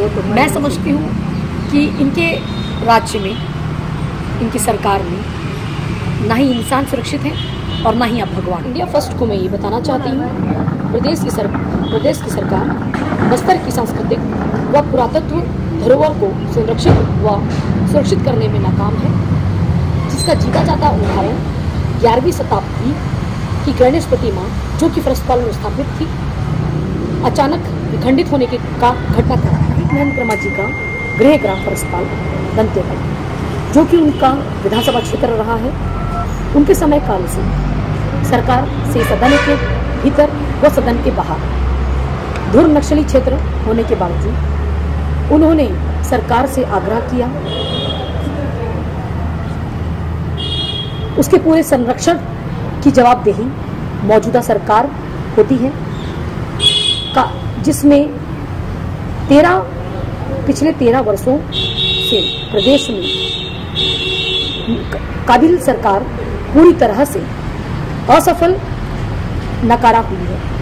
मैं समझती हूँ कि इनके राज्य में, इनकी सरकार में ना ही इंसान सुरक्षित है और ना ही अब भगवान। इंडिया फर्स्ट को मैं ये बताना चाहती हूँ, प्रदेश की सरकार बस्तर की सांस्कृतिक व पुरातत्व धरोहर को संरक्षित व सुरक्षित करने में नाकाम है, जिसका जीता जाता उदाहरण 11वीं शताब्दी की गणेश प्रतिमा, जो कि फरसपाल में स्थापित थी, अचानक विखंडित होने के का घटनाक्रम महेंद्रमा जी का गृह ग्राम फरसपाल दंतेवाड़ा, जो कि उनका विधानसभा क्षेत्र रहा है। उनके समय काल से सरकार से सदन के भीतर व सदन के बाहर धुर नक्सली क्षेत्र होने के बावजूद उन्होंने सरकार से आग्रह किया उसके पूरे संरक्षण की जवाबदेही मौजूदा सरकार होती है, जिसमें पिछले 13 वर्षों से प्रदेश में काबिल सरकार पूरी तरह से असफल नकारा हुई है।